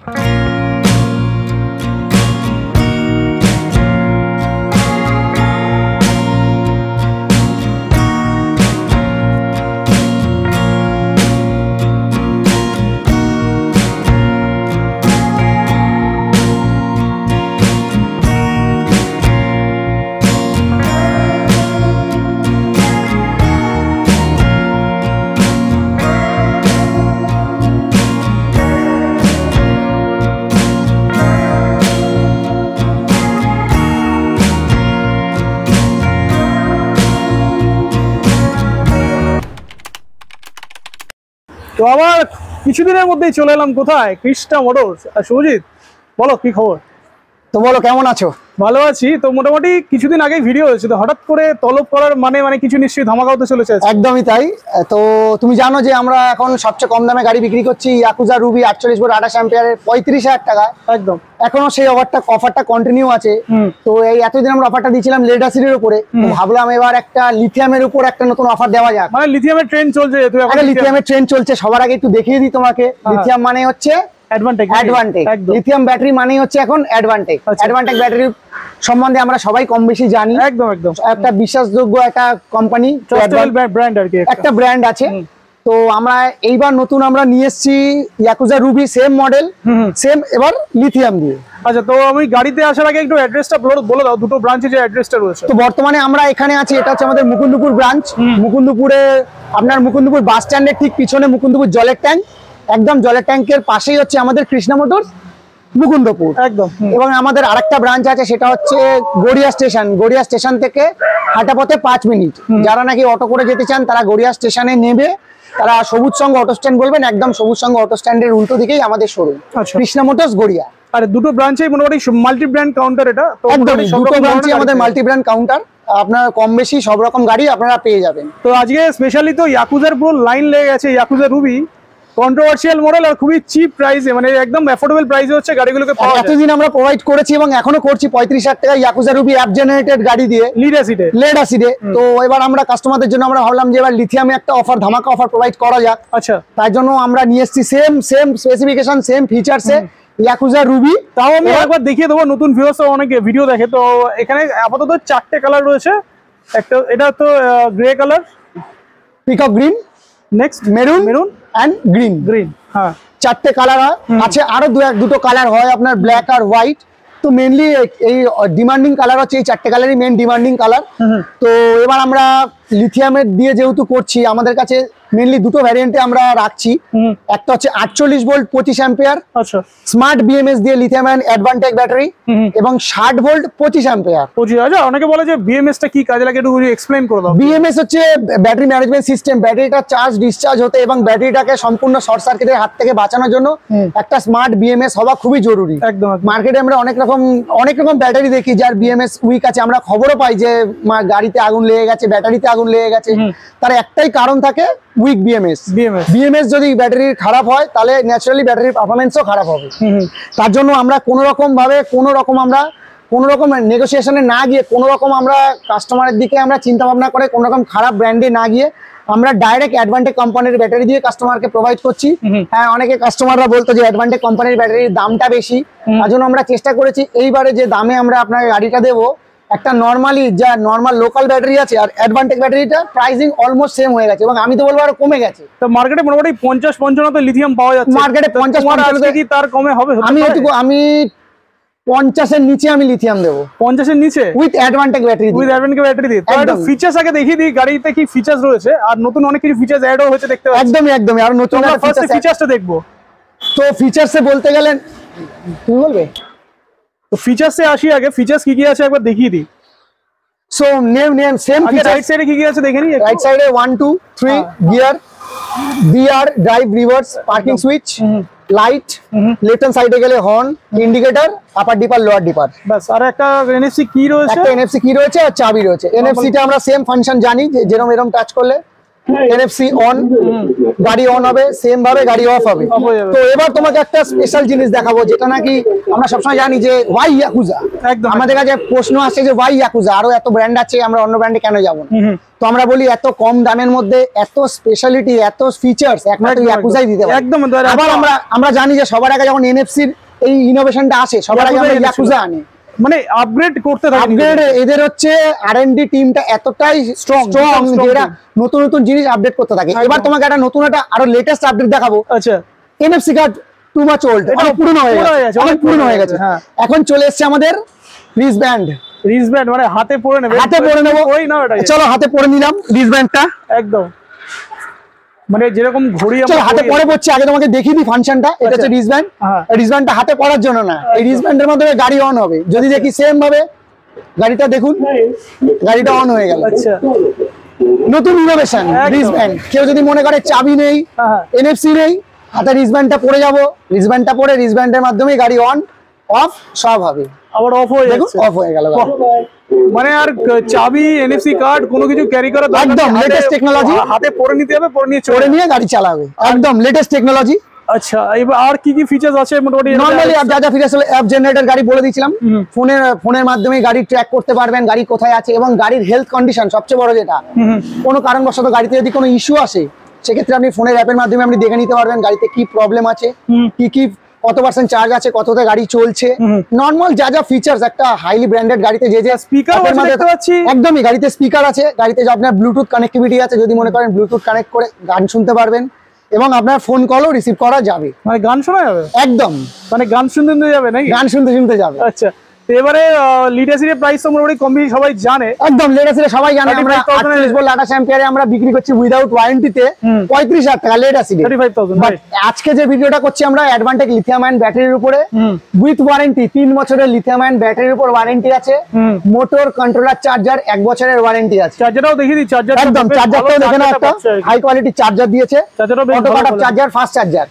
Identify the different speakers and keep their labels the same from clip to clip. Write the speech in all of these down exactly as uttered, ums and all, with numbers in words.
Speaker 1: তো আবার কিছুদিনের মধ্যেই চলে এলাম কোথায়, কৃষ্ণা মোটরস। আর সুজিত, বলো কি খবর?
Speaker 2: তো বলো কেমন আছো?
Speaker 1: ভালো আছি। তো মোটামুটি কিছুদিন আগেই ভিডিও হয়েছে, তো হঠাৎ করে তলব করার মানে মানে কিছু নিশ্চয়ই ধামাকা হতে চলেছে।
Speaker 2: একদমই তাই। তো তুমি জানো যে আমরা এখন সবচেয়ে কম দামে গাড়ি বিক্রি করছি, ইয়াকুজা রুবি আটচল্লিশ ভোল্ট আঠাশ অ্যাম্পিয়ারের পঁয়ত্রিশ হাজার টাকা।
Speaker 1: একদম
Speaker 2: এখনো সেই অফারটা অফারটা কন্টিনিউ আছে। তো এই এতদিন আমরা অফারটা দিয়েছিলাম লেড অ্যাসিডের উপরে, ভাবলাম এবার একটা লিথিয়ামের উপর একটা নতুন অফার দেওয়া যাক।
Speaker 1: মানে লিথিয়ামের ট্রেন্ড চলছে, তুই এখন
Speaker 2: লিথিয়ামের ট্রেন্ড চলছে। সবার আগে একটু দেখিয়ে দিই তোমাকে, লিথিয়াম মানে হচ্ছে
Speaker 1: অ্যাডভান্টেজ।
Speaker 2: অ্যাডভান্টেজ লিথিয়াম ব্যাটারি মানেই হচ্ছে এখন অ্যাডভান্টেজ। অ্যাডভান্টেজ ব্যাটারির সম্বন্ধে আমরা সবাই কম বেশি জানি।
Speaker 1: একদম একদম
Speaker 2: একটা বিশ্বাসযোগ্য একটা কোম্পানি,
Speaker 1: ব্র্যান্ড আর কি,
Speaker 2: একটা ব্র্যান্ড আছে। তো আমরা এইবার নতুন আমরা নিয়ে এসেছি Yakuza Ruby, same model same, এবার লিথিয়াম দিয়ে।
Speaker 1: আচ্ছা, তো আমি গাড়িতে আসার আগে একটু অ্যাড্রেসটা বলে দাও, দুটো ব্রাঞ্চে যে অ্যাড্রেসটা রয়েছে।
Speaker 2: তো বর্তমানে আমরা এখানে আছি, এটা হচ্ছে আমাদের মুকুন্দপুর ব্রাঞ্চ। মুকুন্দপুরে আপনার মুকুন্দপুর বাস স্ট্যান্ডের ঠিক পিছনে মুকুন্দপুর জলের ট্যাঙ্ক, একদম জলের ট্যাঙ্কের পাশেই হচ্ছে আমাদের কৃষ্ণা মোটরস মুকুন্দপুর একদম। এবং আমাদের আরেকটা ব্রাঞ্চ আছে, সেটা হচ্ছে গড়িয়া স্টেশন। গড়িয়া স্টেশন থেকে হাঁটা পথে পাঁচ মিনিট। যারা নাকি অটো করে যেতে চান তারা গড়িয়া স্টেশনে নেবে, তারা সবুজ সংঘ অটো স্ট্যান্ড বলবেন, একদম সবুজ সংঘ অটো স্ট্যান্ডের উল্টো দিকেই আমাদের শোরুম, কৃষ্ণা মোটরস গড়িয়া।
Speaker 1: আর দুটো ব্রাঞ্চেই মোটামুটি মাল্টি ব্র্যান্ড কাউন্টার এটা। তো
Speaker 2: একদম দুটো ব্রাঞ্চে আমাদের মাল্টি ব্র্যান্ড কাউন্টার, আপনার কম বেশি সব রকম গাড়ি আপনারা পেয়ে যাবেন।
Speaker 1: তো আজকে স্পেশালি তো ইয়াকুজার পুরো লাইন লেগে গেছে। ইয়াকুজা রুবি কন্ট্রোভার্সিয়াল মডেল আর খুবই চিপ প্রাইসে, মানে একদম অ্যাফোর্ডেবল প্রাইসে হচ্ছে গাড়িগুলোকে পাওয়া যায়।
Speaker 2: এতদিন আমরা প্রোভাইড করেছি এবং এখনো করছি পঁয়ত্রিশ হাজার টাকা ইয়াকুজা রুবি অ্যাপ জেনারেটেড গাড়ি দিয়ে,
Speaker 1: লিড অ্যাসিডে
Speaker 2: লেড অ্যাসিডে। তো এবার আমরা কাস্টমারদের জন্য আমরা ভাবলাম যে এবার লিথিয়ামে একটা অফার, ধামাকা অফার প্রোভাইড করা যাক।
Speaker 1: আচ্ছা,
Speaker 2: তাই জন্য আমরা নিয়ে এসেছি সেম সেম স্পেসিফিকেশন সেম ফিচারসে ইয়াকুজা রুবি।
Speaker 1: তাও আমি একবার দেখিয়ে দেবো, নতুন ভিউয়ার্স অনেকে ভিডিও দেখে। তো এখানে আপাতত চারটে কালার রয়েছে। একটা এটা তো grey colour,
Speaker 2: peacock green, next maroon maroon and green green হ্যাঁ, চারটে কালার আছে। আরো দু এক দুটো কালার হয় আপনার ব্ল্যাক আর হোয়াইট। তো মেনলি এই ডিমান্ডিং কালার হচ্ছে এই চারটে কালারই মেন ডিমান্ডিং কালার। তো এবার আমরা লিথিয়ামের দিয়ে যেহেতু করছি, আমাদের কাছে মেনলি দুটো ভ্যারিয়েন্টে আমরা রাখছি। একটা হচ্ছে আটচল্লিশ ভোল্ট পঁচিশ অ্যাম্পিয়ার, আচ্ছা, স্মার্ট বিএমএস দিয়ে লিথিয়াম এন্ড অ্যাডভান্টেজ ব্যাটারি, এবং ষাট ভোল্ট পঁচিশ অ্যাম্পিয়ার।
Speaker 1: পঁচিশ হাজার অনেকে বলে যে বিএমএস টা কি কাজে লাগে, একটু এক্সপ্লেইন করে দাও।
Speaker 2: বিএমএস হচ্ছে ব্যাটারি ম্যানেজমেন্ট সিস্টেম। ব্যাটারিটা চার্জ ডিসচার্জ হতে এবং ব্যাটারিটাকে সম্পূর্ণ শর্ট সার্কিটের হাত থেকে বাঁচানোর জন্য একটা স্মার্ট বিএমএস হওয়া খুবই জরুরি। একদম মার্কেটে আমরা অনেক রকম অনেক রকম ব্যাটারি দেখি যার বিএমএস উইক আছে। আমরা খবরও পাই যে গাড়িতে আগুন লেগে গেছে, ব্যাটারিতে আগুন লেগে গেছে। তার একটাই কারণ থাকে, উইক বিএমএস। বিএমএস যদি ব্যাটারি খারাপ হয় তাহলে ন্যাচারালি ব্যাটারির পারফরমেন্সও খারাপ হবে। তার জন্য আমরা কোনো রকম ভাবে কোনো রকম আমরা কোনো রকম নেগোসিয়েশনে না গিয়ে, কোনো রকম আমরা কাস্টমারের দিকে আমরা চিন্তা ভাবনা করে কোনো রকম খারাপ ব্র্যান্ডে না গিয়ে আমরা ডাইরেক্ট অ্যাডভান্টেজ কোম্পানির ব্যাটারি দিয়ে কাস্টমারকে প্রোভাইড করছি। হ্যাঁ, অনেকে কাস্টমাররা বলতো যে অ্যাডভান্টেজ কোম্পানির ব্যাটারির দামটা বেশি, তার জন্য আমরা চেষ্টা করেছি এইবারে যে দামে আমরা আপনার গাড়িটা দেবো, একটা নরমালি যা নরমাল লোকাল ব্যাটারি আছে আর অ্যাডভান্টেজ ব্যাটারিটা প্রাইসিং অলমোস্ট সেম হয়ে গেছে, এবং আমি তো বলবো আরো কমে গেছে।
Speaker 1: তো মার্কেটে মোটামুটি পঞ্চাশ পঞ্চান্ন তো লিথিয়াম পাওয়া যাচ্ছে।
Speaker 2: মার্কেটে পঞ্চাশ পঞ্চান্ন কি
Speaker 1: তার কমে হবে?
Speaker 2: আমি আমি পঞ্চাশের নিচে আমি লিথিয়াম দেবো।
Speaker 1: পঞ্চাশের নিচে with
Speaker 2: advantage battery
Speaker 1: with advantage battery দিয়ে। তো একটা ফিচারস আগে দেখিয়ে দিই গাড়িতে কি ফিচারস রয়েছে, আর নতুন অনেক কিছু ফিচারস অ্যাডও হয়েছে দেখতে পাচ্ছি।
Speaker 2: একদমই একদমই আর নতুন
Speaker 1: ফার্স্ট ফিচারসটা দেখবো।
Speaker 2: তো ফিচারসে বলতে গেলেন তুমি বলবে,
Speaker 1: তো ফিচারসে আসি আগে, ফিচারস কি কি আছে একবার দেখিয়ে দিই।
Speaker 2: So name name same feature.
Speaker 1: Right সাইডে কি কি আছে দেখে নি।
Speaker 2: রাইট সাইডে ওয়ান টু থ্রি গিয়ার, বিআর drive reverse, parking switch, light, left hand সাইডে গেলে horn, indicator, upper dipper lower dipper,
Speaker 1: বাস। আর একটা এনএফসি কি রয়েছে,
Speaker 2: একটা এনএফসি কি রয়েছে আর চাবি রয়েছে। এনএফসি টা আমরা সেম ফাংশন জানি যে যেরকম এরকম টাচ করলে এনএফসি অন, গাড়ি অন হবে, সেম ভাবে গাড়ি অফ হবে। তো এবার তোমাকে একটা স্পেশাল জিনিস দেখাবো, যেটা নাকি আমরা সবসময় জানি যে ওয়াই ইয়াকুজা, আমাদের কাছে প্রশ্ন আসে যে ওয়াই ইয়াকুজা, আরো এত ব্র্যান্ড আছে, আমরা অন্য ব্র্যান্ডে কেন যাবো? তো আমরা বলি এত কম দামের মধ্যে এত স্পেশালিটি, এত ফিচার্স একমাত্র ইয়াকুজাই দিতে পারে।
Speaker 1: একদম।
Speaker 2: আবার আমরা আমরা জানি যে সবার আগে যখন এনএফসির এই ইনোভেশনটা আসে, সবার আগে আমরা ইয়াকুজা আনি,
Speaker 1: মানে আপগ্রেড করতে থাকে।
Speaker 2: আপগ্রেড এদের হচ্ছে আর এন্ড ডি টিমটা এতটাই স্ট্রং স্ট্রং যে এরা নতুন নতুন জিনিস আপডেট করতে থাকে। এবার তোমাকে একটা নতুন একটা আরো লেটেস্ট আপডেট দেখাবো।
Speaker 1: আচ্ছা,
Speaker 2: NFC card too much old, অনেক পুরনো হয়ে গেছে, অনেক পুরনো হয়ে গেছে। এখন চলে এসেছে আমাদের রিস্টব্যান্ড।
Speaker 1: রিস্টব্যান্ড মানে হাতে পরে নেবে,
Speaker 2: হাতে পরে নেবো।
Speaker 1: ওই না ওটা,
Speaker 2: চলো হাতে পরে নিলাম রিস্টব্যান্ডটা।
Speaker 1: একদম, মানে যেরকম ঘড়ি
Speaker 2: আমরা হাতে পরে পড়ছে, আগে তোমাকে দেখিয়ে দিই ফাংশনটা। এটা হচ্ছে রিস্টব্যান্ড। রিস্টব্যান্ডটা হাতে পরার জন্য না, এই রিস্টব্যান্ডের মাধ্যমে গাড়ি অন হবে। যদি দেখি সেম ভাবে গাড়িটা দেখুন, গাড়িটা অন হয়ে গেল।
Speaker 1: আচ্ছা,
Speaker 2: নতুন ইনোভেশন রিস্টব্যান্ড। কেউ যদি মনে করে চাবি নেই, এনএফসি নেই, হাতে রিস্টব্যান্ডটা পরে যাবো, রিস্টব্যান্ডটা পরে রিস্টব্যান্ডের মাধ্যমে গাড়ি অন অফ সব হবে।
Speaker 1: আবার অফ হয়ে যাচ্ছে,
Speaker 2: অফ হয়ে গেল।
Speaker 1: মানে আর চাবি, এনএফসি কার্ড কোনো কিছু ক্যারি করা দরকার নেই,
Speaker 2: একদম লেটেস্ট টেকনোলজি।
Speaker 1: হাতে পরে নিতে হবে, পরে নিয়ে
Speaker 2: চড়ে নিয়ে গাড়ি চালাবে, একদম লেটেস্ট টেকনোলজি।
Speaker 1: আচ্ছা, এবার আর কি কি ফিচার্স আছে মোটামুটি?
Speaker 2: নরমালি অ্যাপ, যা যা ফিচার্স হলো অ্যাপ জেনারেটর গাড়ি বলে দিয়েছিলাম। ফোনের ফোনের মাধ্যমে গাড়ি ট্র্যাক করতে পারবেন, গাড়ি কোথায় আছে এবং গাড়ির হেলথ কন্ডিশন সবচেয়ে বড় যেটা, কোনো কারণবশত গাড়িতে যদি কোনো ইস্যু আসে, সেক্ষেত্রে আপনি ফোনের অ্যাপের মাধ্যমে আপনি দেখে নিতে পারবেন গাড়িতে কি প্রবলেম আছে, কি কি কত পার্সেন্ট চার্জ আছে, কততে গাড়ি চলছে। নরমাল যা যা ফিচার্স একটা হাইলি ব্র্যান্ডেড গাড়িতে, যে যে
Speaker 1: স্পিকার দেখতে পাচ্ছি,
Speaker 2: একদমই গাড়িতে স্পিকার আছে, গাড়িতে আপনার ব্লুটুথ কানেক্টিভিটি আছে, যদি মনে করেন ব্লুটুথ কানেক্ট করে গান শুনতে পারবেন এবং আপনার ফোন কলও রিসিভ করা যাবে।
Speaker 1: মানে গান শোনা যাবে? একদম, মানে গান শুনতে শুনতে যাবে নাকি?
Speaker 2: গান শুনতে শুনতে যাবে।
Speaker 1: আচ্ছা, এবারে লিডাসির প্রাইস তো মোটামুটি কম বেশি সবাই জানে।
Speaker 2: একদম, লিডাসির সবাই জানে। আমরা আটত্রিশ ভোল্ট আঠাশ অ্যাম্পিয়ারে আমরা বিক্রি করছি উইদাউট ওয়ারেন্টিতে পঁয়ত্রিশ হাজার টাকা লিডাসির। আজকে যে ভিডিওটা করছি আমরা অ্যাডভান্টেজ লিথিয়াম আয়ন ব্যাটারির উপরে উইথ ওয়ারেন্টি, তিন বছরের লিথিয়াম আয়ন ব্যাটারির উপর ওয়ারেন্টি আছে, মোটর কন্ট্রোলার চার্জার এক বছরের ওয়ারেন্টি আছে।
Speaker 1: চার্জারটাও দেখিয়ে দিই, চার্জার
Speaker 2: একদম, চার্জারটাও দেখে নাও, একটা হাই কোয়ালিটি চার্জার দিয়েছে, auto cut off charger, fast charger.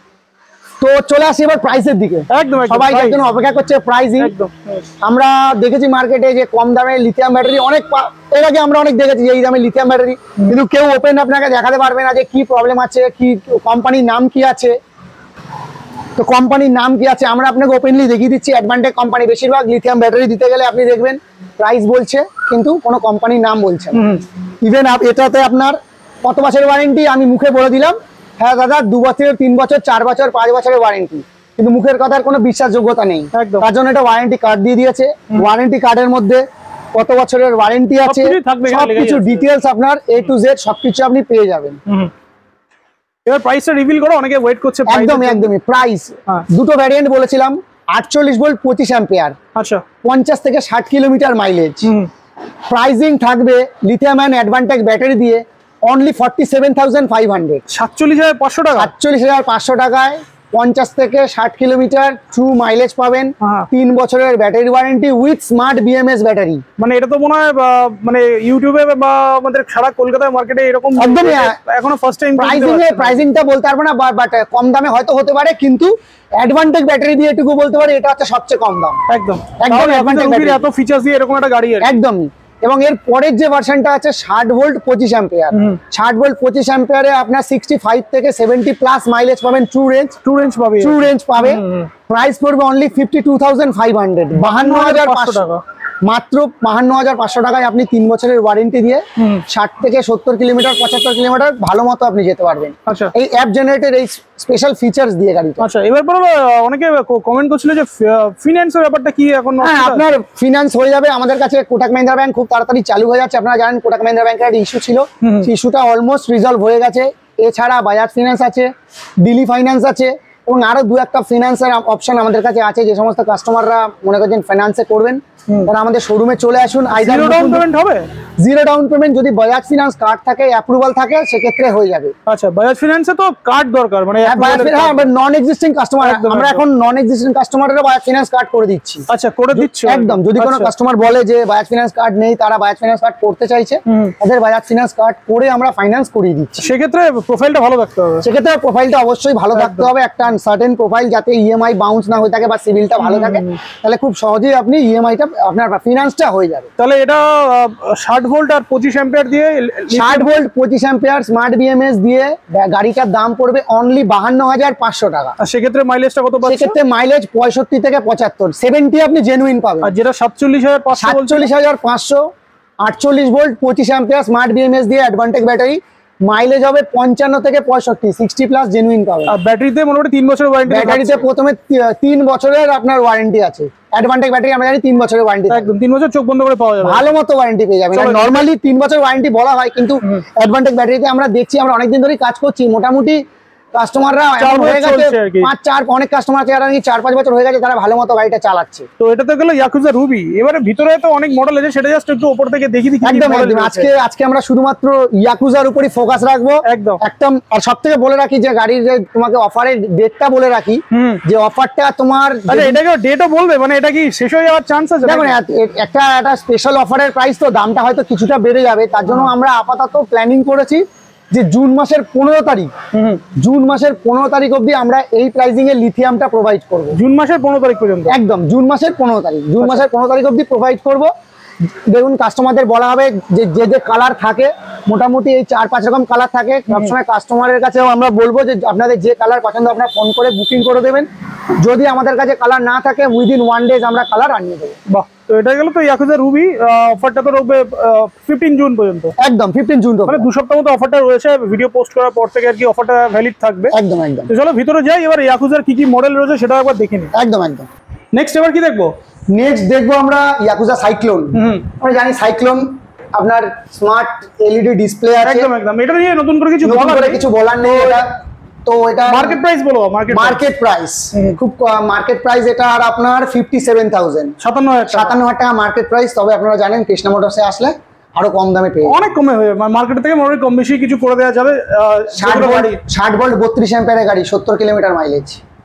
Speaker 2: তো চলে আসি এবার প্রাইসের দিকে।
Speaker 1: একদম,
Speaker 2: সবাই যার জন্য অপেক্ষা করছে প্রাইসিং। আমরা দেখেছি মার্কেটে যে কম দামে লিথিয়াম ব্যাটারি অনেক, এর আগে আমরা অনেক দেখেছি এই দামে লিথিয়াম ব্যাটারি, কিন্তু কেউ ওপেন আপনাকে দেখাতে পারবে না যে কি প্রবলেম আছে, কি কোম্পানির নাম কি আছে। তো কোম্পানির নাম কি আছে আমরা আপনাকে ওপেনলি দেখিয়ে দিচ্ছি। অ্যাডভান্টেজ কোম্পানি বেশিরভাগ লিথিয়াম ব্যাটারি দিতে গেলে আপনি দেখবেন প্রাইস বলছে কিন্তু কোনো কোম্পানির নাম বলছে না। ইভেন এটাতে আপনার কত বছরের ওয়ারেন্টি আমি মুখে বলে দিলাম, হ্যাঁ দাদা দু বছর, তিন বছর, চার বছর, পাঁচ বছরের ওয়ারেন্টি, কিন্তু মুখের কথার কোনো বিশ্বাসযোগ্যতা নেই। তার জন্য এটা ওয়ারেন্টি কার্ড দিয়ে দিয়েছে। ওয়ারেন্টি কার্ডের মধ্যে কত বছরের ওয়ারেন্টি আছে, সবকিছু ডিটেলস আপনার এ টু জেড সবকিছু আপনি পেয়ে যাবেন।
Speaker 1: এবার প্রাইসটা রিভিল করো, অনেকে ওয়েট করছে।
Speaker 2: একদমই একদমই প্রাইস দুটো ভ্যারিয়েন্ট বলেছিলাম, আটচল্লিশ ভোল্ট পঁচিশ অ্যাম্পিয়ার, আচ্ছা পঞ্চাশ থেকে ষাট কিলোমিটার মাইলেজ। প্রাইসিং থাকবে লিথিয়াম আয়ন অ্যাডভান্টেজ ব্যাটারি দিয়ে only forty seven thousand five hundred,
Speaker 1: সাতচল্লিশ হাজার পাঁচশো টাকা,
Speaker 2: সাতচল্লিশ হাজার পাঁচশো টাকায় পঞ্চাশ থেকে ষাট কিলোমিটার ট্রু মাইলেজ পাবেন, তিন বছরের battery warranty with smart BMS battery.
Speaker 1: মানে এটা তো মনে হয় মানে ইউটিউবে বা আমাদের সারা কলকাতার মার্কেটে এরকম
Speaker 2: একদমই
Speaker 1: এখনো ফার্স্ট টাইম।
Speaker 2: প্রাইসিং এ প্রাইসিংটা বলতে পারবো না, বাট কম দামে হয়তো হতে পারে, কিন্তু অ্যাডভান্টেজ ব্যাটারি দিয়ে এটুকু বলতে পারি এটা হচ্ছে সবচেয়ে কম দাম।
Speaker 1: একদম
Speaker 2: একদম
Speaker 1: অ্যাডভান্টেজ ব্যাটারি, এত ফিচারস দিয়ে এরকম একটা গাড়ি
Speaker 2: একদমই। এবং এর পরের যে ভার্সনটা আছে ষাট ভোল্ট পঁচিশ অ্যাম্পিয়ার, ষাট ভোল্ট পঁচিশ অ্যাম্পিয়ারে আপনার সিক্সটি ফাইভ থেকে সেভেন্টি প্লাস মাইলেজ পাবেন, ট্রু রেঞ্জ ট্রু রেঞ্জ পাবে ট্রু রেঞ্জ পাবে। প্রাইস পড়বে only fifty two thousand five hundred, বাহান্ন হাজার পাঁচশো টাকা, মাত্র বাহান্ন হাজার পাঁচশো টাকায় আপনি তিন বছরের ওয়ারেন্টি দিয়ে ষাট থেকে সত্তর কিলোমিটার পঁচাত্তর কিলোমিটার ভালো মতো আপনি যেতে পারবেন। আচ্ছা, এই অ্যাপ জেনারেটেড এই স্পেশাল ফিচার্স দিয়ে গাড়িতে।
Speaker 1: আচ্ছা, এবার পরে অনেকে কমেন্ট করছিল যে ফিনান্সের ব্যাপারটা কি এখন?
Speaker 2: হ্যাঁ, আপনার ফিনান্স হয়ে যাবে আমাদের কাছে। কোটাক মাহিন্দ্রা ব্যাংক খুব তাড়াতাড়ি চালু হয়ে যাচ্ছে। আপনারা জানেন কোটাক মাহিন্দ্রা ব্যাংকের একটা ইস্যু ছিল, সেই ইস্যুটা অলমোস্ট রিজলভ হয়ে গেছে। এছাড়া বাজাজ ফিনান্স আছে, দিল্লি ফাইন্যান্স আছে এবং আরো দু একটা ফিনান্সের অপশন আমাদের কাছে আছে। যে সমস্ত কাস্টমাররা মনে করছেন ফাইন্যান্সে করবেন তারা আমাদের শোরুমে চলে আসুন।
Speaker 1: জিরো ডাউন পেমেন্ট হবে?
Speaker 2: জিরো ডাউন পেমেন্ট যদি বাজাজ ফিনান্স কার্ড থাকে, অ্যাপ্রুভাল থাকে, সেক্ষেত্রে হয়ে যাবে।
Speaker 1: আচ্ছা, বাজাজ ফিনান্সে তো কার্ড দরকার, মানে
Speaker 2: নন এক্সিস্টিং কাস্টমার, আমরা এখন নন এক্সিস্টিং কাস্টমাররা বাজাজ ফিনান্স কার্ড করে দিচ্ছি।
Speaker 1: আচ্ছা, করে দিচ্ছি
Speaker 2: একদম। যদি কোনো কাস্টমার বলে যে বাজাজ ফিনান্স কার্ড নেই, তারা বাজাজ ফিনান্স কার্ড করতে চাইছে, তাদের বাজাজ ফিনান্স কার্ড করে আমরা ফাইন্যান্স করিয়ে দিচ্ছি।
Speaker 1: সেক্ষেত্রে প্রোফাইলটা ভালো থাকতে হবে।
Speaker 2: সেক্ষেত্রে প্রোফাইলটা অবশ্যই ভালো থাকতে হবে, একটা সার্টেন প্রোফাইল, যাতে ইএমআই বাউন্স না হয়ে থাকে বা সিভিলটা ভালো থাকে, তাহলে খুব সহজেই আপনি ইএমআইটা আপনার ফিনান্সটা হয়ে যাবে।
Speaker 1: তাহলে এটা ষাট ভোল্ট আর পঁচিশ অ্যাম্পিয়ার দিয়ে
Speaker 2: ষাট ভোল্ট পঁচিশ অ্যাম্পিয়ার স্মার্ট বিএমএস দিয়ে গাড়িটার দাম পড়বে অনলি বাহান্ন হাজার পাঁচশো টাকা।
Speaker 1: আর সেক্ষেত্রে মাইলেজটা কত পাচ্ছে?
Speaker 2: সেক্ষেত্রে মাইলেজ পঁয়ষট্টি থেকে পঁচাত্তর, সেভেন্টি আপনি জেনুইন পাবেন।
Speaker 1: আর যেটা সাতচল্লিশ হাজার পাঁচশো
Speaker 2: সাতচল্লিশ হাজার পাঁচশো আটচল্লিশ ভোল্ট পঁচিশ অ্যাম্পিয়ার স্মার্ট বিএমএস দিয়ে অ্যাডভান্টেজ ব্যাটারি, মাইলেজ হবে পঞ্চান্ন থেকে পঁয়ষট্টি, সিক্সটি প্লাস জেনুইন পাবেন।
Speaker 1: আর ব্যাটারিতে মোটামুটি তিন বছরের ওয়ারেন্টি।
Speaker 2: ব্যাটারিতে প্রথমে তিন বছরের আপনার ওয়ারেন্টি আছে, অ্যাডভান্টেজ ব্যাটারি আমরা জানি তিন বছরের ওয়ারেন্টি,
Speaker 1: একদম তিন বছর চোখ বন্ধ করে পাওয়া যাবে,
Speaker 2: ভালো মতো ওয়ারেন্টি পেয়ে যাবেন। নরমালি তিন বছর ওয়ারেন্টি বলা হয়, কিন্তু অ্যাডভান্টেজ ব্যাটারিতে আমরা দেখছি, আমরা অনেকদিন ধরেই কাজ করছি, মোটামুটি কাস্টমাররা হয়ে গেছে পাঁচ চার অনেক কাস্টমার আছে যারা চার পাঁচ বছর হয়ে গেছে, তারা ভালো মতো গাড়িটা চালাচ্ছে।
Speaker 1: তো এটা তো গেল ইয়াকুজা রুবি। এবারে ভিতরে তো অনেক মডেল আছে, সেটা জাস্ট একটু উপর থেকে দেখি দেখি।
Speaker 2: একদম একদম আজকে আজকে আমরা শুধুমাত্র ইয়াকুজার উপরই ফোকাস রাখবো
Speaker 1: একদম
Speaker 2: একদম। আর সব থেকে বলে রাখি যে গাড়ির যে তোমাকে অফারের ডেটটা বলে রাখি, যে অফারটা তোমার
Speaker 1: এটাকে ডেটও বলবে, মানে এটা কি শেষ হয়ে যাওয়ার চান্স আছে?
Speaker 2: দেখুন একটা একটা স্পেশাল অফারের প্রাইস তো, দামটা হয়তো কিছুটা বেড়ে যাবে, তার জন্য আমরা আপাতত প্ল্যানিং করেছি যে জুন মাসের পনেরো তারিখ জুন মাসের পনেরো তারিখ অবধি আমরা এই প্রাইসিং এ লিথিয়ামটা প্রোভাইড করব।
Speaker 1: জুন মাসের পনেরো তারিখ পর্যন্ত? একদম
Speaker 2: জুন মাসের পনেরো তারিখ জুন মাসের পনেরো তারিখ অবধি প্রোভাইড করব। দেখুন কাস্টমারদের বলা হবে যে যে যে কালার থাকে, মোটামুটি এই চার পাঁচ রকম কালার থাকে, সবসময় কাস্টমারের কাছেও আমরা বলবো যে আপনাদের যে কালার পছন্দ আপনারা ফোন করে বুকিং করে দেবেন। যদি আমাদের কাছে কালার না থাকে উইদিন ওয়ান ডেজ আমরা কালার আনিয়ে দেবো।
Speaker 1: বাহ, তো এটা গেল তো ইয়াকুজা রুবি। অফারটা তো রবে ফিফটিন জুন পর্যন্ত।
Speaker 2: একদম ফিফটিন জুন,
Speaker 1: মানে দু সপ্তাহ মতো অফারটা রয়েছে, ভিডিও পোস্ট করার পর থেকে আর কি অফারটা ভ্যালিড থাকবে।
Speaker 2: একদম একদম।
Speaker 1: তো চলো ভিতরে যাই, এবার ইয়াকুজার কি কি মডেল রয়েছে সেটা একবার দেখে নিই।
Speaker 2: একদম একদম।
Speaker 1: নেক্সট এবার কি দেখবো?
Speaker 2: নেক্সট দেখবো আমরা ইয়াকুজা সাইক্লোন। আমরা জানি সাইক্লোন আপনার স্মার্ট এলইডি ডিসপ্লে আছে।
Speaker 1: একদম একদম। এটা নিয়ে নতুন করে কিছু
Speaker 2: নতুন করে কিছু বলার নেই। এটা তো এটা
Speaker 1: মার্কেট প্রাইস বলো। মার্কেট
Speaker 2: মার্কেট প্রাইস খুব মার্কেট প্রাইস এটা আর আপনার ফিফটি সেভেন থাউজেন্ড,
Speaker 1: সাতান্ন হাজার
Speaker 2: সাতান্ন হাজার টাকা মার্কেট প্রাইস। তবে আপনারা জানেন কৃষ্ণা মোটরসে আসলে আরো কম দামে পেয়ে
Speaker 1: অনেক কমে হয়ে মার্কেট থেকে মোটামুটি কম বেশি কিছু করে দেওয়া যাবে।
Speaker 2: ষাট ভোল্ট বত্রিশ অ্যাম্পিয়ারের গাড়ি, সত্তর কিলোমিটার মাইলেজ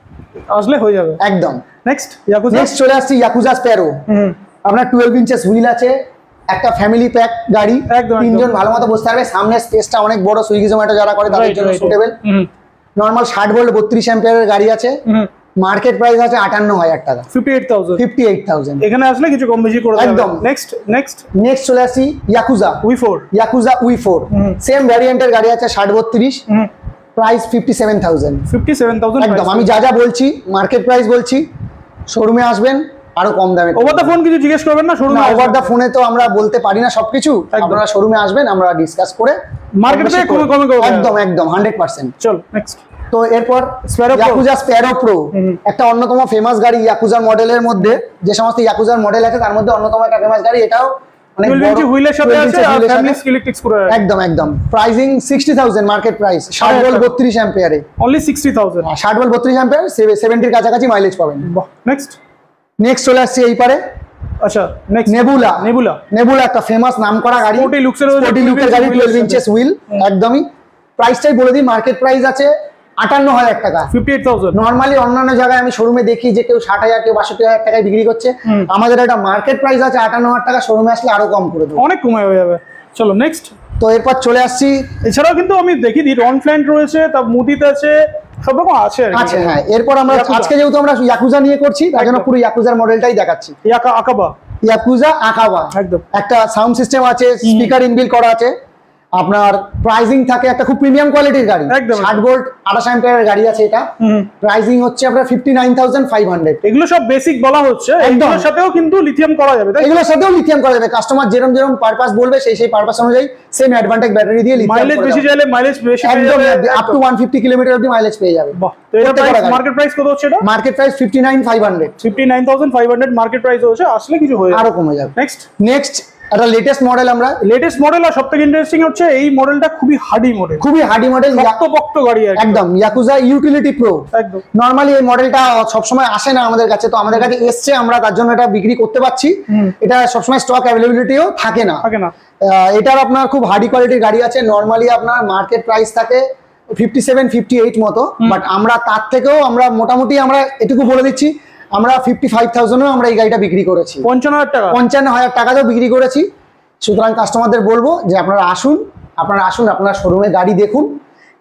Speaker 1: আসলে হয়ে যাবে।
Speaker 2: একদম।
Speaker 1: Next yakuza.
Speaker 2: নেক্সট চলে আসছি ইয়াকুজা স্প্যারো। আপনার টুয়েলভ ইঞ্চেস হুইল আছে, একটা ফ্যামিলি প্যাক গাড়ি, তিনজন ভালো মতো বসতে পারবে, সামনে স্পেসটা অনেক বড়, সুইগি জোম্যাটো যারা করে তাদের জন্য সুটেবল। নর্মাল ষাট ভোল্ট বত্রিশ অ্যাম্পিয়ারের গাড়ি আছে, মার্কেট প্রাইস আছে আটান্ন হাজার টাকা,
Speaker 1: fifty eight thousand.
Speaker 2: Fifty eight thousand.
Speaker 1: এখানে আসলে কিছু কম বেশি করে
Speaker 2: একদম।
Speaker 1: নেক্সট নেক্সট
Speaker 2: নেক্সট চলে আসি Yakuza
Speaker 1: we four.
Speaker 2: Yakuza we four same ভ্যারিয়েন্টের গাড়ি আছে, ষাট বত্রিশ, price fifty seven thousand.
Speaker 1: Fifty seven thousand
Speaker 2: একদম। আমি যা যা বলছি মার্কেট প্রাইস বলছি, শোরুমে আসবেন আরো কম দামে।
Speaker 1: ওভার দা ফোন কিছু জিজ্ঞেস করবেন না শোরুমে?
Speaker 2: ওভার দা ফোনে তো আমরা বলতে পারি না সবকিছু, আপনারা শোরুমে আসবেন, আমরা ডিসকাস করে
Speaker 1: মার্কেট থেকে কমে কমে করব।
Speaker 2: একদম একদম হান্ড্রেড পার্সেন্ট।
Speaker 1: চল নেক্সট।
Speaker 2: তো এরপর ইয়াকুজা স্প্যারো প্রো, একটা অন্যতম ফেমাস গাড়ি ইয়াকুজার মডেলের মধ্যে, যে সমস্ত ইয়াকুজার মডেল আছে তার মধ্যে অন্যতম একটা ফেমাস গাড়ি। এটাও অনেক বড় হুইলের সাথে আছে আর ফ্যামিলি ইলেকট্রিক স্কুটার। একদম একদম। Pricing sixty thousand market price, ষাট ভোল্ট বত্রিশ অ্যাম্পিয়ারে
Speaker 1: অনলি সিক্সটি থাউজেন্ড।
Speaker 2: ষাট ভোল্ট বত্রিশ অ্যাম্পিয়ার, সেভেন্টির কাছাকাছি মাইলেজ পাবেন।
Speaker 1: নেক্সট
Speaker 2: নেক্সট চলে আসছে এই পারে।
Speaker 1: আচ্ছা নেক্সট
Speaker 2: নেবুলা।
Speaker 1: নেবুলা
Speaker 2: নেবুলা একটা ফেমাস নামকরা গাড়ি,
Speaker 1: স্পোর্টি লুকসের
Speaker 2: স্পোর্টি লুকের গাড়ি, টুয়েলভ ইঞ্চেস হুইল। একদমই। প্রাইসটাই বলে দিই, মার্কেট প্রাইস আছে আটান্ন হাজার টাকা,
Speaker 1: ফিফটি এইট থাউজেন্ড।
Speaker 2: নর্মালি অন্যান্য জায়গায় আমি শোরুমে দেখি যে কেউ ষাট হাজার কেউ বাষট্টি হাজার টাকায় বিক্রি করছে, আমাদের একটা মার্কেট প্রাইস আছে আটান্ন হাজার টাকা, শোরুমে আসলে আরো কম করে দেবো,
Speaker 1: অনেক কমে হয়ে যাবে। চলো নেক্সট।
Speaker 2: তো এরপর চলে আসছি,
Speaker 1: এছাড়াও কিন্তু আমি দেখি দি রন ফ্ল্যান্ট রয়েছে, তার মুদিত আছে, সব রকম আছে।
Speaker 2: আচ্ছা হ্যাঁ, এরপর আমরা আজকে যেহেতু আমরা ইয়াকুজা নিয়ে করছি তার জন্য পুরো ইয়াকুজার মডেলটাই দেখাচ্ছি।
Speaker 1: ইয়াকা আকাবা
Speaker 2: ইয়াকুজা আকাবা,
Speaker 1: একদম।
Speaker 2: একটা সাউন্ড সিস্টেম আছে, স্পিকার ইনবিল্ট করা আছে, আপনার প্রাইসিং থাকে একটা খুব প্রিমিয়াম কোয়ালিটির গাড়ি, ষাট ভোল্ট আঠাশ অ্যাম্পিয়ারের গাড়ি আছে এটা, প্রাইসিং হচ্ছে আপনার fifty nine thousand five hundred.
Speaker 1: এগুলো সব বেসিক বলা হচ্ছে, এগুলোর সাথেও কিন্তু লিথিয়াম করা যাবে, তাই
Speaker 2: এগুলোর সাথেও লিথিয়াম করা যাবে, কাস্টমার যেরকম যেরকম পারপাস বলবে সেই সেই পারপাস অনুযায়ী সেম অ্যাডভান্টেজ ব্যাটারি দিয়ে লিথিয়াম
Speaker 1: মাইলেজ বেশি চাইলে মাইলেজ বেশি
Speaker 2: একদম আপ টু একশো পঞ্চাশ কিলোমিটার অবধি মাইলেজ পেয়ে যাবে।
Speaker 1: বাহ, তো এটা প্রাইস মার্কেট প্রাইস কত হচ্ছে? এটা
Speaker 2: market price fifty nine thousand five hundred,
Speaker 1: fifty nine thousand five hundred market price হচ্ছে, আসলে কিছু হয়ে
Speaker 2: আরো কমে যাবে।
Speaker 1: নেক্সট
Speaker 2: নেক্সট একটা লেটেস্ট মডেল, আমরা
Speaker 1: লেটেস্ট মডেল, আর সবথেকে ইন্টারেস্টিং হচ্ছে এই মডেলটা খুবই হার্ডি মডেল,
Speaker 2: খুবই হার্ডি মডেল,
Speaker 1: শক্তপোক্ত গাড়ি
Speaker 2: একদম। ইয়াকুজা ইউটিলিটি প্রো,
Speaker 1: একদম।
Speaker 2: নরমালি এই মডেলটা সবসময় আসে না আমাদের কাছে, তো আমাদের কাছে এসছে, আমরা তার জন্য এটা বিক্রি করতে পারছি। এটা সবসময় স্টক অ্যাভেলেবিলিটিও থাকে না,
Speaker 1: থাকে না।
Speaker 2: এটার আপনার খুব হার্ডি কোয়ালিটির গাড়ি আছে, নরমালি আপনার মার্কেট প্রাইস থাকে ফিফটি সেভেন ফিফটি এইট মতো, বাট আমরা তার থেকেও আমরা মোটামুটি আমরা এটুকু বলে দিচ্ছি, আমরা ফিফটি ফাইভ থাউজেন্ডও আমরা এই গাড়িটা বিক্রি করেছি,
Speaker 1: পঞ্চান্ন হাজার টাকা
Speaker 2: পঞ্চান্ন হাজার টাকাতেও বিক্রি করেছি। সুতরাং কাস্টমারদের বলবো যে আপনারা আসুন, আপনারা আসুন, আপনারা শোরুমে গাড়ি দেখুন,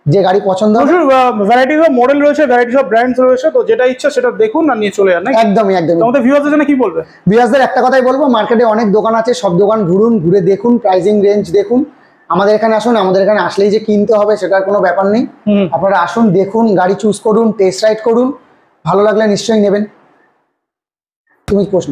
Speaker 2: যে গাড়ি পছন্দ হবে।
Speaker 1: প্রচুর ভ্যারাইটিস অফ মডেল রয়েছে, ভ্যারাইটিস অফ ব্র্যান্ডস রয়েছে, তো যেটা ইচ্ছা সেটা দেখুন আর নিয়ে চলে যান।
Speaker 2: একদমই একদমই।
Speaker 1: আমাদের ভিউয়ারদের জন্য কি বলবে?
Speaker 2: ভিউয়ারদের একটা কথাই বলবো, মার্কেটে অনেক দোকান আছে, সব দোকান ঘুরুন, ঘুরে দেখুন, প্রাইসিং রেঞ্জ দেখুন। আমাদের এখানে আসুন, আমাদের এখানে আসলেই যে কিনতে হবে সেটার কোনো ব্যাপার নেই। আপনারা আসুন, দেখুন, গাড়ি চুজ করুন, টেস্ট রাইড করুন, ভালো লাগলে নিশ্চয়ই নেবেন। তুমি প্রশ্ন।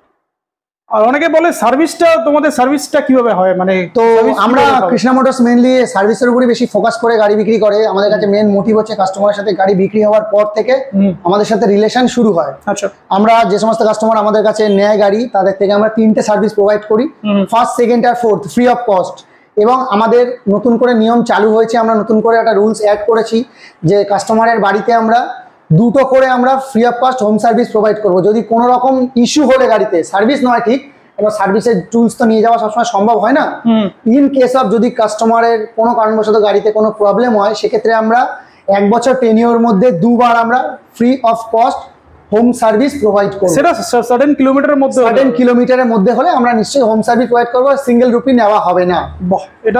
Speaker 1: আর অনেকে বলে সার্ভিসটা, তোমাদের সার্ভিসটা কিভাবে হয়? মানে
Speaker 2: তো আমরা কৃষ্ণা মোটরস মেনলি সার্ভিসের উপরই বেশি ফোকাস করে গাড়ি বিক্রি করে। আমাদের কাছে মেন মোটিভ হচ্ছে কাস্টমারের সাথে গাড়ি বিক্রি হওয়ার পর থেকে আমাদের সাথে রিলেশন শুরু হয়।
Speaker 1: আচ্ছা,
Speaker 2: আমরা যে সমস্ত কাস্টমার আমাদের কাছে নেয় গাড়ি, তাদের থেকে আমরা তিনটে সার্ভিস প্রোভাইড করি, ফার্স্ট, সেকেন্ড আর ফোর্থ, ফ্রি অফ কস্ট। এবং আমাদের নতুন করে নিয়ম চালু হয়েছে, আমরা নতুন করে একটা রুলস অ্যাড করেছি যে কাস্টমারের বাড়িতে আমরা দুটো করে আমরা free of cost home service provide করবো। যদি কোনো রকম ইস্যু হলে গাড়িতে, সার্ভিস নয় ঠিক, এবার সার্ভিসের টুলস তো নিয়ে যাওয়া সবসময় সম্ভব হয় না, ইন কেস অফ যদি কাস্টমারের কোনো কারণবশত গাড়িতে কোনো প্রবলেম হয়, সেক্ষেত্রে আমরা এক বছর টেনিওর মধ্যে দুবার আমরা free of cost home service provide করব।
Speaker 1: সেটা সার্টেন কিলোমিটারের মধ্যে,
Speaker 2: সার্টেন কিলোমিটারের মধ্যে হলে আমরা নিশ্চয়ই হোম সার্ভিস প্রোভাইড করবো, সিঙ্গেল রুপি নেওয়া হবে না।
Speaker 1: বাহ, এটা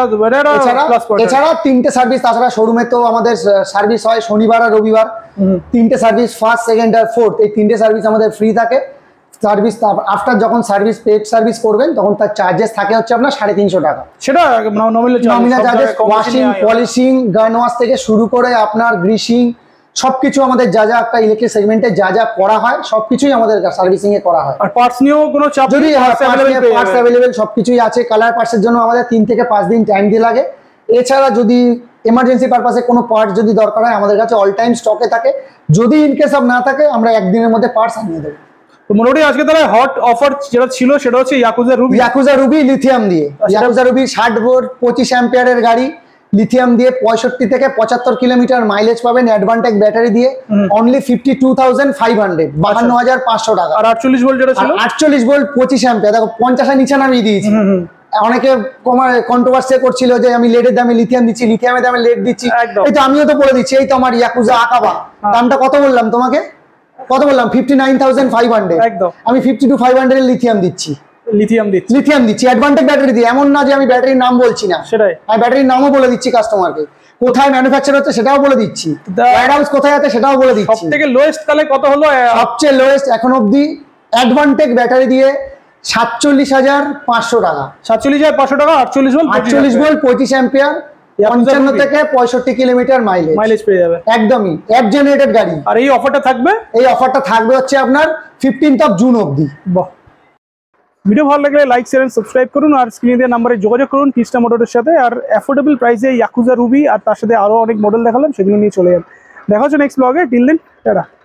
Speaker 2: এছাড়া তিনটে সার্ভিস, তাছাড়া শোরুমে তো আমাদের সার্ভিস হয় শনিবার আর রবিবার, তিনটে সার্ভিস, ফার্স্ট, সেকেন্ড আর ফোর্থ, এই তিনটে সার্ভিস আমাদের ফ্রি থাকে। সার্ভিস আফটার যখন সার্ভিস পেড সার্ভিস করবেন তখন তার চার্জেস থাকে হচ্ছে আপনার সাড়ে তিনশো টাকা।
Speaker 1: সেটা nominal
Speaker 2: charges, washing, polishing, gun wash থেকে শুরু করে আপনার গ্রিসিং সবকিছু আমাদের যা যা একটা ইলেকট্রিক সেগমেন্টে যা যা করা হয় সবকিছুই আমাদের সার্ভিসিং এ করা হয়।
Speaker 1: আর পার্টস নিয়েও কোনো চাপ
Speaker 2: যদি পার্টস অ্যাভেলেবেল সবকিছুই আছে। কালার পার্টসের জন্য আমাদের তিন থেকে পাঁচ দিন টাইম দিয়ে লাগে। এছাড়া যদি এমার্জেন্সি পারপাসে কোনো পার্টস যদি দরকার হয়, আমাদের কাছে অল টাইম স্টকে থাকে। যদি ইন কেস অফ না থাকে, আমরা একদিনের মধ্যে পার্টস আনিয়ে দেবো।
Speaker 1: তো মোটামুটি আজকে তাহলে হট অফার যেটা ছিল সেটা হচ্ছে Yakuza Ruby,
Speaker 2: Yakuza Ruby lithium দিয়ে। ইয়াকুজা রুবি ষাট ভোল্ট পঁচিশ অ্যাম্পিয়ারের গাড়ি, লিথিয়াম দিয়ে পঁয়ষট্টি থেকে পঁচাত্তর কিলোমিটার মাইলেজ পাবেন, অ্যাডভান্টেজ ব্যাটারি দিয়ে, only fifty two thousand five hundred, বাহান্ন হাজার পাঁচশো টাকা।
Speaker 1: আর আটচল্লিশ ভোল্ট যেটা ছিল,
Speaker 2: আটচল্লিশ ভোল্ট পঁচিশ অ্যাম্পিয়ার, দেখো পঞ্চাশের নিচে নামিয়ে দিয়েছি। অনেকে কন্ট্রোভার্সি করছিল যে আমি লেডের দামে লিথিয়াম দিচ্ছি, লিথিয়ামের দামে লেড দিচ্ছি, এই তো আমিও তো বলে দিচ্ছি। এই তো আমার ইয়াকুজা আকাবা, দামটা কত বললাম তোমাকে, কত বললাম? Fifty nine thousand five hundred.
Speaker 1: একদম,
Speaker 2: আমি fifty two five hundred lithium দিচ্ছি,
Speaker 1: লিথিয়াম দিচ্ছি,
Speaker 2: লিথিয়াম দিচ্ছি অ্যাডভান্টেজ ব্যাটারি দিয়ে। এমন না যে আমি ব্যাটারির নাম বলছি না,
Speaker 1: সেটাই
Speaker 2: আমি ব্যাটারির নামও বলে দিচ্ছি কাস্টমারকে, কোথায় ম্যানুফ্যাকচার হচ্ছে সেটাও বলে দিচ্ছি, ওয়্যার হাউস কোথায় আছে সেটাও বলে দিচ্ছি।
Speaker 1: সবথেকে লোয়েস্ট তাহলে কত হলো?
Speaker 2: সবচেয়ে লোয়েস্ট এখন অবধি অ্যাডভান্টেজ ব্যাটারি দিয়ে সাতচল্লিশ হাজার পাঁচশো টাকা,
Speaker 1: সাতচল্লিশ হাজার পাঁচশো টাকা, আটচল্লিশ ভোল্ট,
Speaker 2: আটচল্লিশ ভোল্ট পঁচিশ অ্যাম্পিয়ার, পঞ্চান্ন থেকে পঁয়ষট্টি কিলোমিটার মাইলেজ
Speaker 1: মাইলেজ পেয়ে যাবে।
Speaker 2: একদমই অ্যাপ জেনারেটেড গাড়ি।
Speaker 1: আর এই অফারটা থাকবে,
Speaker 2: এই অফারটা থাকবে হচ্ছে আপনার ফিফটিন্থ অফ জুন অবধি।
Speaker 1: বাহ, ভিডিও ভালো লাগলে লাইক, শেয়ার এন্ড সাবস্ক্রাইব করুন। আর স্ক্রিনে দেওয়া নাম্বারে যোগাযোগ করুন কৃষ্ণা মোটরের সাথে। আর অ্যাফোর্ডেবল প্রাইসে ইয়াকুজা রুবি আর তার সাথে আরো অনেক মডেল দেখালাম, সেগুলো নিয়ে চলে যান। দেখা হচ্ছে নেক্সট ব্লগে। Till then, tata.